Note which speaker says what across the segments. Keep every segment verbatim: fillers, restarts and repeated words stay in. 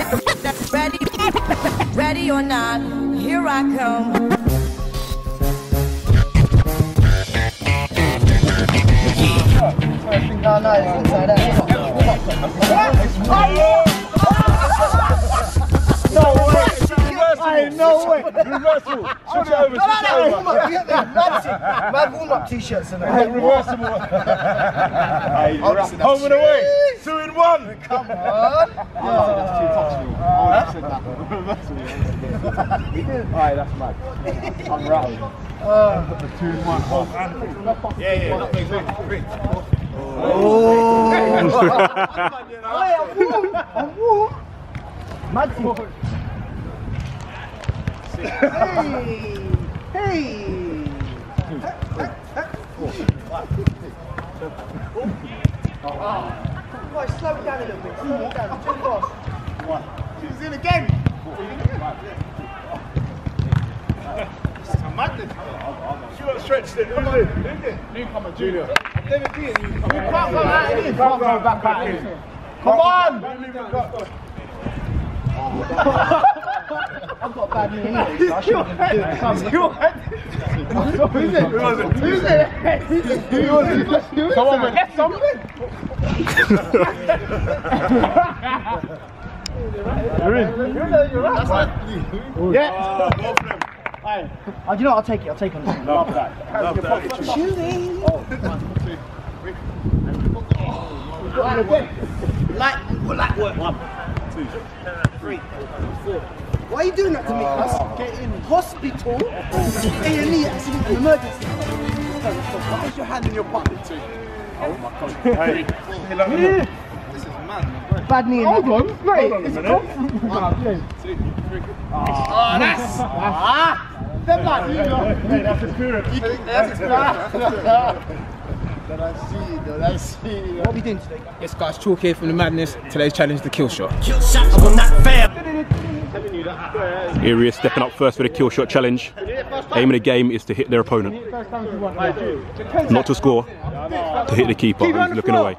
Speaker 1: Ready, ready or not, here I come.
Speaker 2: No, no, it's inside there. No way! Hey, no way!
Speaker 3: Reversal! Switch it over, switch it over!
Speaker 2: Mad warm-up t-shirts and that.
Speaker 3: Hey, reversible! Hey, home and away! Two in one!
Speaker 2: Come on!
Speaker 3: That's too touchable. I would have said that. Alright, that's mad. I'm rattled. The two in one. Yeah, yeah, not big, big, big. Oh!
Speaker 2: Hey, I'm warm! I'm warm! Mad warm! Hey! Hey! Right, slow it down a little bit. Slow it down. Too fast. One. She's in again.
Speaker 3: This is a madness. She got stretched it. Who's it? Who's it? Newcomer, Junior. I've never been a newcomer. You can't go out in. You can't go back out in. Come on! Don't leave it cut.
Speaker 2: I've got a bad knee anyway, so I shouldn't do it. Who's it? Who was it? Who's it? Who was it? Someone went left, someone went.
Speaker 3: You're in.
Speaker 2: You're right. That's like yeah.
Speaker 3: Oh, both of them.
Speaker 2: Hey. Oh, do you know what? I'll take it. I'll take it on this.
Speaker 3: Love that. Love that.
Speaker 2: Shooting.
Speaker 3: Oh, one, two, three.
Speaker 2: Light, light work. One, two, three, four. Why are you doing that to me? Oh. Get in hospital. A and E accident, an emergency. Why is your hand in your pocket too?
Speaker 3: Oh my God. Hey.
Speaker 2: Yeah.
Speaker 3: This is mad.
Speaker 2: Bad knee.
Speaker 3: Hold on.
Speaker 2: Mate,
Speaker 3: Hold on a
Speaker 2: it's
Speaker 3: minute.
Speaker 2: One,
Speaker 3: two, three.
Speaker 2: Oh, that's. Ah. Them like you know.
Speaker 3: Hey, that's experience.
Speaker 2: That's experience. Don't I see, don't I see. What are we doing today?
Speaker 4: Yes guys, Chalk here from the Madness. Today's challenge, the kill shot.
Speaker 1: Kill shots will not fail.
Speaker 5: Here he is stepping up first for the kill shot challenge. Aim of the game is to hit their opponent. Not to score, to hit the keeper who's looking away.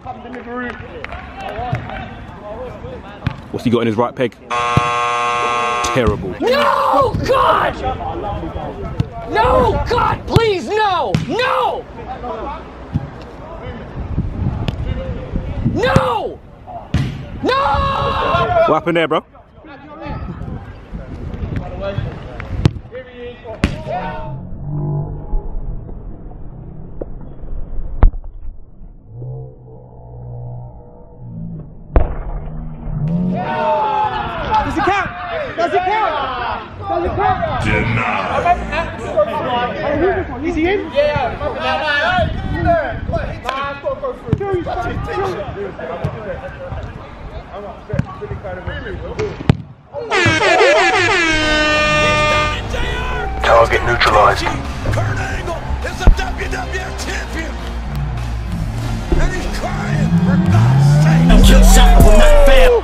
Speaker 5: What's he got in his right peg? Terrible.
Speaker 6: No, God! No, God, please, no! No! No! No!
Speaker 5: What happened there, bro?
Speaker 2: Does it count? Does it count? Does it count? Denied. Is he in? Yeah.
Speaker 7: Target neutralized.
Speaker 1: Kurt Angle is a W W F champion. And he's crying for God's sake. Kill shot will not fail.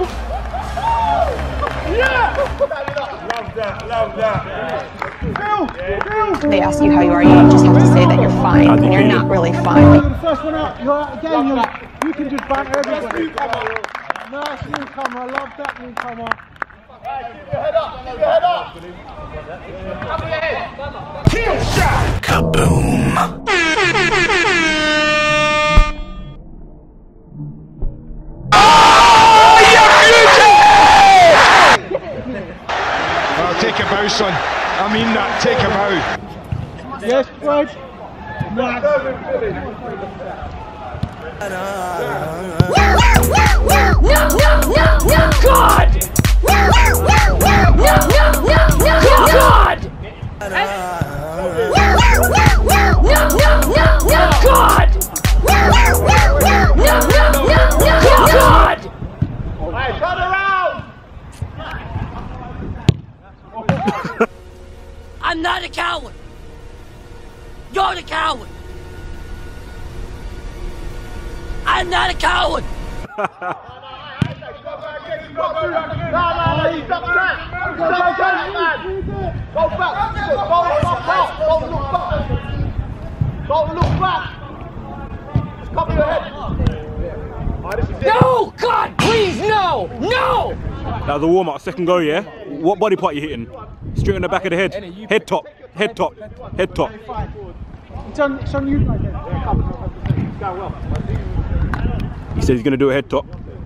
Speaker 3: Love that, love that.
Speaker 8: They ask you how you are, you just have to say that you're fine when you're not really fine.
Speaker 2: You're the first one out. You're out again. You, you can just banter everybody. Nice newcomer. I love that newcomer.
Speaker 3: Keep your head up, keep your head up. Up your head. Kill shot.
Speaker 7: Kaboom.
Speaker 3: Take a bow, son. I mean that. Take a bow.
Speaker 2: Yes, Fred. Nice.
Speaker 6: No, no, no, no! God! No, no, no, no, no! God! No, no, no, no! God! No, no, no, no! God!
Speaker 3: Hey, turn around!
Speaker 6: I'm not a coward. You're the coward. I'm not a coward.
Speaker 3: No, no, you stop that! Stop that, man! Go back! Go back! Don't look back! Don't look back! Just cover your head!
Speaker 6: No! God, please, no! No!
Speaker 5: That was a warm up, second go, yeah? What body part you hitting? Straight on the back of the head. Head top, head top, head top.
Speaker 3: It's on, it's on you, like
Speaker 5: He says he's going to do a head top.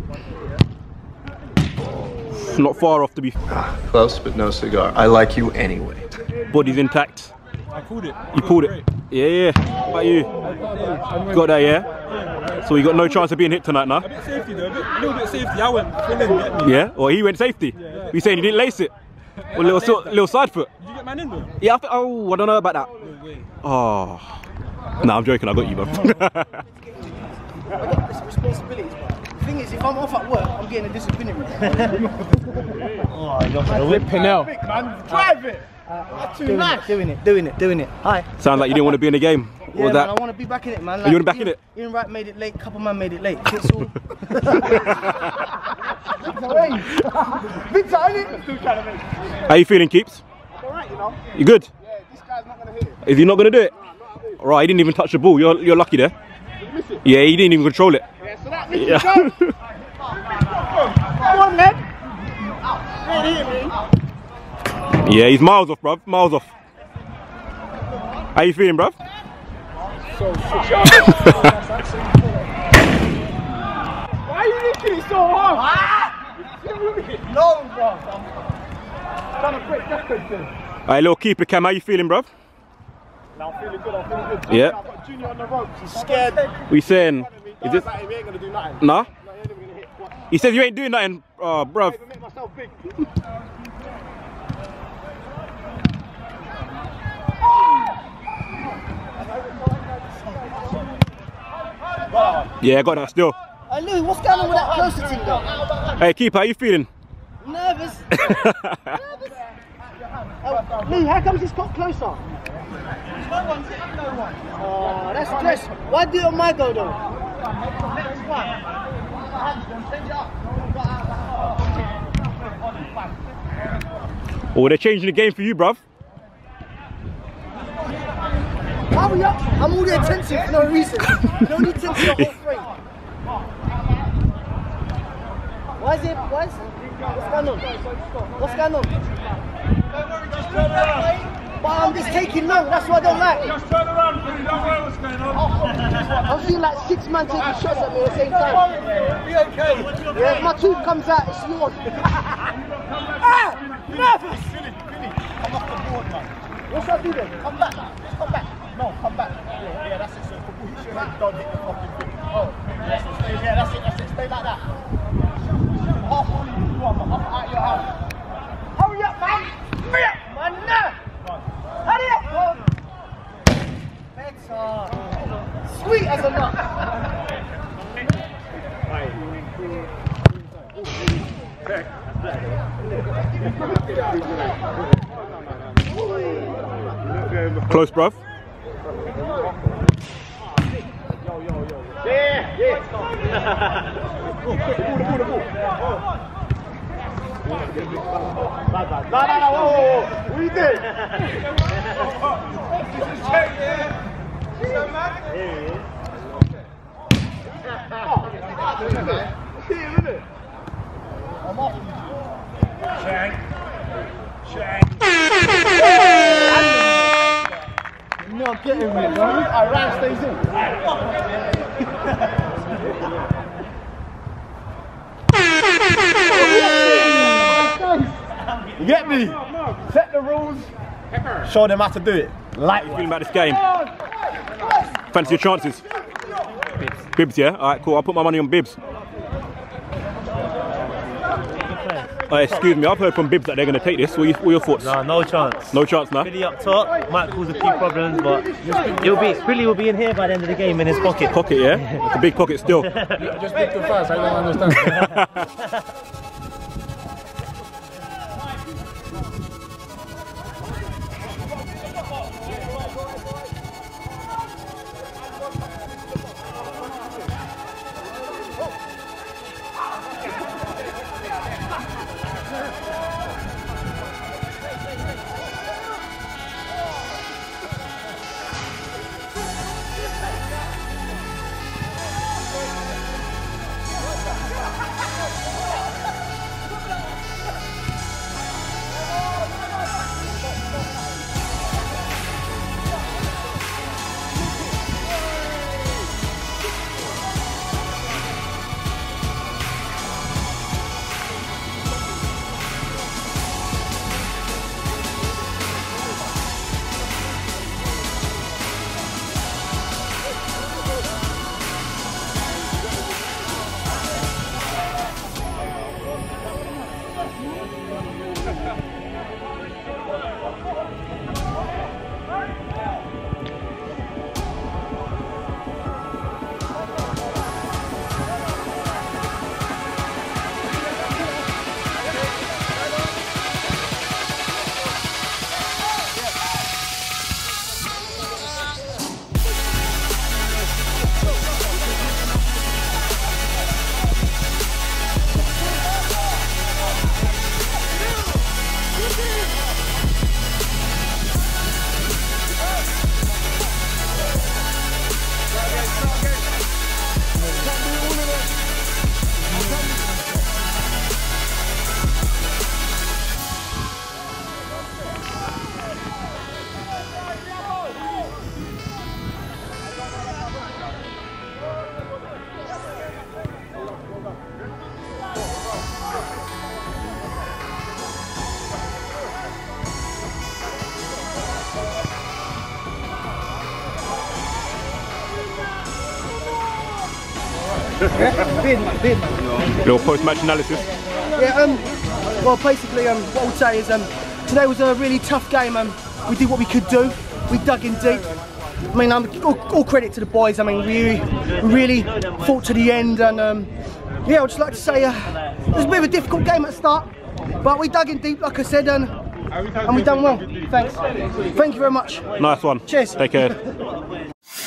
Speaker 5: Not far off to be.
Speaker 7: Close, but no cigar. I like you anyway.
Speaker 5: Body's intact.
Speaker 4: I pulled it.
Speaker 5: You pulled it. Yeah, yeah. How about you? Got that, yeah? So you got no chance of being hit tonight, now?
Speaker 4: A bit safety though, a bit, little bit safety. I went full in, get me.
Speaker 5: Yeah? Or he went safety?
Speaker 4: Yeah.
Speaker 5: You saying he didn't lace it? Or little, so, little side foot?
Speaker 4: Did you get man in though?
Speaker 5: Yeah, I th oh, I don't know about that.
Speaker 4: No way.
Speaker 5: Oh. Nah, I'm joking, I got you, bro.
Speaker 2: I got this responsibilities, bro. The thing is, if I'm off at work, I'm getting a disciplinary.
Speaker 3: Oh, you're
Speaker 4: Whipping out.
Speaker 3: man. Drive it. That's too
Speaker 2: doing
Speaker 3: nice.
Speaker 2: it, doing it, doing it, doing it. Hi.
Speaker 5: Sounds like you didn't want to be in the game. What
Speaker 2: Yeah,
Speaker 5: was
Speaker 2: man,
Speaker 5: that?
Speaker 2: I want to be back in it, man.
Speaker 5: You wanna back in
Speaker 2: Ian-
Speaker 5: it?
Speaker 2: Ian Wright made it late. Couple man made it late. It's all.
Speaker 3: Victor, I need still trying to make.
Speaker 5: How you feeling, Keeps?
Speaker 3: Alright, you know.
Speaker 5: You good?
Speaker 3: Yeah, this guy's not gonna hit it.
Speaker 5: Is he not going to do it? Right, he didn't even touch the ball. You're, you're lucky there.
Speaker 3: Miss it.
Speaker 5: Yeah, he didn't even control it.
Speaker 3: Yeah, so that means
Speaker 5: Yeah.
Speaker 3: you go. Come on, man. Really hit me.
Speaker 5: Yeah, he's miles off, bruv. Miles off. How you feeling, bruv?
Speaker 3: Why are you licking it so hard? No, bro. I'm trying to break that question.
Speaker 5: Alright, little keeper Cam, how you feeling, bruv?
Speaker 3: Now I'm feeling good, I'm feeling good.
Speaker 5: Yeah.
Speaker 3: I've got Junior on the ropes, he's scared.
Speaker 5: We saying, is this?
Speaker 3: He ain't gonna do nothing.
Speaker 5: Nah?
Speaker 3: No, he ain't even gonna hit. What?
Speaker 5: He says you ain't doing nothing, uh, bruv.
Speaker 3: I even make myself big.
Speaker 5: Yeah, I got that still.
Speaker 2: Hey, Louis, what's going on with that closer thing, though?
Speaker 5: Hey, keeper, how you feeling?
Speaker 2: Nervous. Nervous. Oh, Louis, how comes it's got closer? No one's hitting no one. Oh, that's stress. Why do it on my go, though?
Speaker 5: Oh, they're changing the game for you, bruv.
Speaker 2: Hurry up! I'm all the attention for no reason. No need to see the whole frame. Why is it? Why is it? What's going on? What's going on? But I'm just taking long, that's what I don't like.
Speaker 3: Just turn around, please. Don't worry what's going on.
Speaker 2: I'm seeing like six men taking shots at me at the same time.
Speaker 3: Be okay.
Speaker 2: Yeah, if my tooth comes out, it's yours. Ah! Nervous!
Speaker 3: Billy, Billy, come off the board, man.
Speaker 2: What should I do then?
Speaker 3: Come back. Just come back. No, come back. Yeah, yeah, that's it. So push your head, don't hit the fucking thing. Oh, yes, stay, yeah, that's it, that's it. Stay like that. Half on you, come on, up out your house.
Speaker 2: Hurry up, man! Hurry up, man! No! Hurry up, bro! Better. Sweet as a nut.
Speaker 5: Close, bruv.
Speaker 3: Yeah, yeah. The ball, the ball, the ball. Bad, bad. No, no, no, whoa, whoa, whoa. What are you doing? Check, yeah. So mad. Here he is. See him, innit? I'm off. Shank. Shank. You're not getting me, bro. Iran stays in. You get me? Set the rules. Show them how to do it. Like
Speaker 5: Feeling about this game? Fancy your chances? Bibs. Bibs, yeah? Alright, cool. I'll put my money on Bibs. Uh, excuse me, I've heard from Bibs that they're going to take this. What are, you, what are your thoughts?
Speaker 9: No, no chance.
Speaker 5: No chance now?
Speaker 9: Billy up top might cause a few problems, but he'll be, Billy will be in here by the end of the game in his pocket.
Speaker 5: Pocket, yeah? It's a big pocket still.
Speaker 4: Just pick the first, I don't understand.
Speaker 2: Yeah, beard, man, beard, man.
Speaker 5: Little post-match analysis.
Speaker 2: Yeah, um, well, basically, um, what I would say is, um, today was a really tough game. Um, we did what we could do. We dug in deep. I mean, um, all, all credit to the boys. I mean, we really fought to the end, and um, yeah, I'd just like to say uh, it was a bit of a difficult game at the start, but we dug in deep, like I said, and and we done well. Thanks. Thank you very much.
Speaker 5: Nice one.
Speaker 2: Cheers.
Speaker 5: Take care.